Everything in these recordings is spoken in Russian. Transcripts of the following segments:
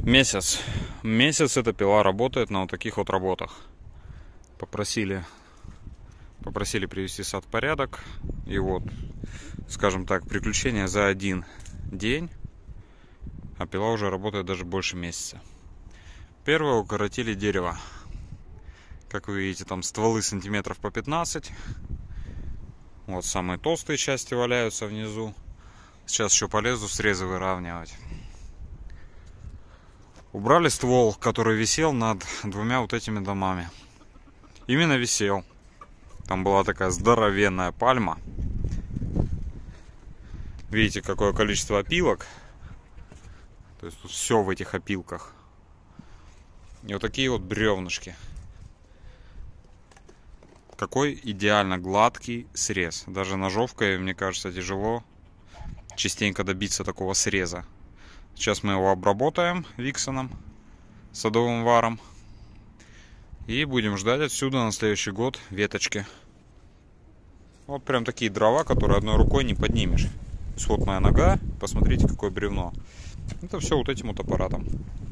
Месяц эта пила работает на вот таких вот работах. Попросили привести сад в порядок. И вот, скажем так, приключения за один день. А пила уже работает даже больше месяца. Первое, укоротили дерево. Как вы видите, там стволы сантиметров по 15. Вот самые толстые части валяются внизу. Сейчас еще полезу срезы выравнивать. Убрали ствол, который висел над двумя вот этими домами. Именно висел. Там была такая здоровенная пальма. Видите, какое количество опилок. То есть тут все в этих опилках. И вот такие вот бревнышки. Какой идеально гладкий срез. Даже ножовкой, мне кажется, тяжело частенько добиться такого среза. Сейчас мы его обработаем Виксоном, садовым варом. И будем ждать отсюда на следующий год веточки. Вот прям такие дрова, которые одной рукой не поднимешь. Вот моя нога. Посмотрите, какое бревно. Это все вот этим вот аппаратом.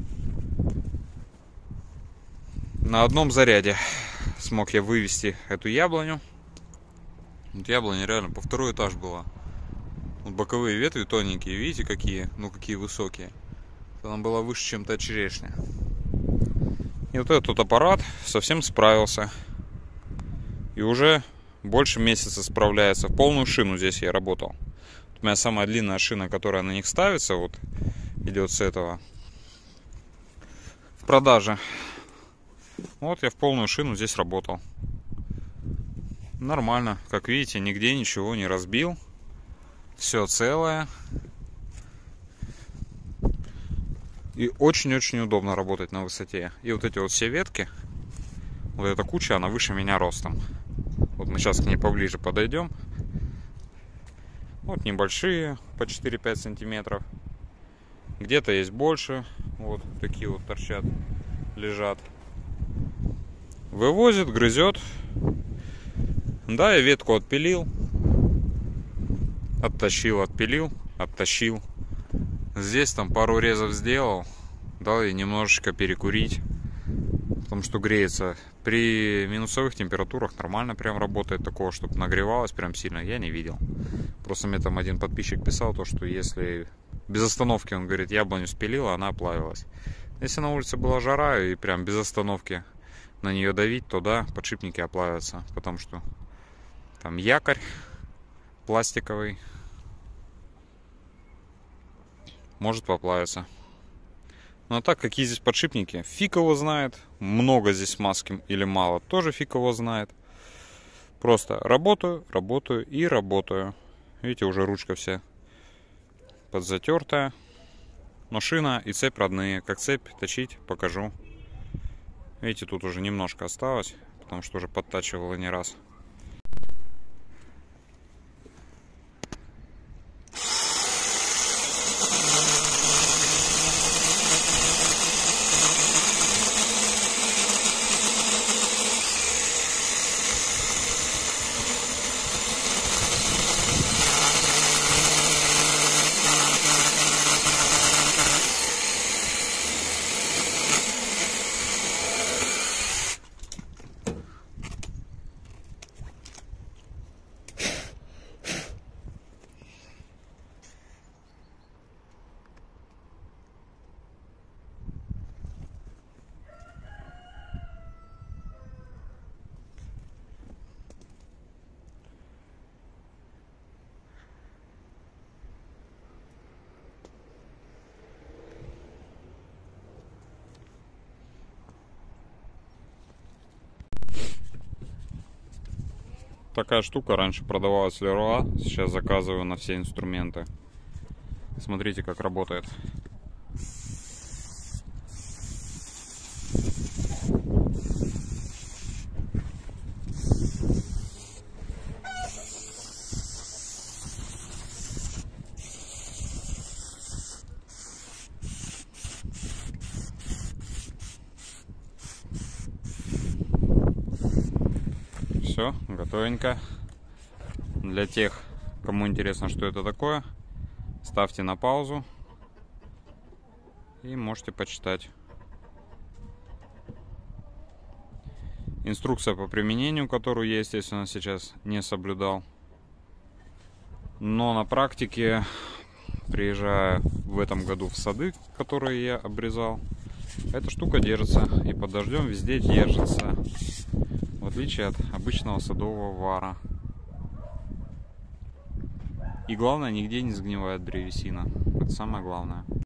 На одном заряде смог я вывести эту яблоню. Вот яблоня реально по второй этаж была. Вот боковые ветви тоненькие, видите, какие? Ну, какие высокие. Она была выше, чем та черешня. И вот этот аппарат совсем справился. И уже больше месяца справляется. В полную шину здесь я работал. У меня самая длинная шина, которая на них ставится, вот идет с этого. В продаже. Вот я в полную шину здесь работал. Нормально. Как видите, нигде ничего не разбил. Все целое. И очень-очень удобно работать на высоте. И вот эти вот все ветки, вот эта куча, она выше меня ростом. Вот мы сейчас к ней поближе подойдем. Вот небольшие, по 4-5 сантиметров. Где-то есть больше. Вот такие вот торчат, лежат. Вывозит, грызет. Да, я ветку отпилил. Оттащил, отпилил, оттащил. Здесь там пару резов сделал. Дал ей немножечко перекурить. Потому что греется. При минусовых температурах нормально прям работает. Такого, чтобы нагревалось прям сильно, я не видел. Просто мне там один подписчик писал, то, что если без остановки, он говорит, яблоню спилила, она оплавилась. Если на улице была жара и прям без остановки на нее давить, то да, подшипники оплавятся. Потому что там якорь пластиковый может поплавиться. Но так, какие здесь подшипники, фиг его знает. Много здесь смазки или мало, тоже фиг его знает. Просто работаю, работаю и работаю. Видите, уже ручка вся подзатертая. Но шина и цепь родные. Как цепь точить, покажу. Видите, тут уже немножко осталось, потому что уже подтачивала не раз. Такая штука раньше продавалась в Леруа, сейчас заказываю на все инструменты. Смотрите, как работает. Все, готовенько. Для тех, кому интересно, что это такое, ставьте на паузу И можете почитать. Инструкция по применению, которую я, естественно, сейчас не соблюдал. Но на практике, приезжая в этом году в сады, которые я обрезал, эта штука держится. И под дождем везде держится. В отличие от обычного садового вара. И главное, нигде не сгнивает древесина. Это самое главное.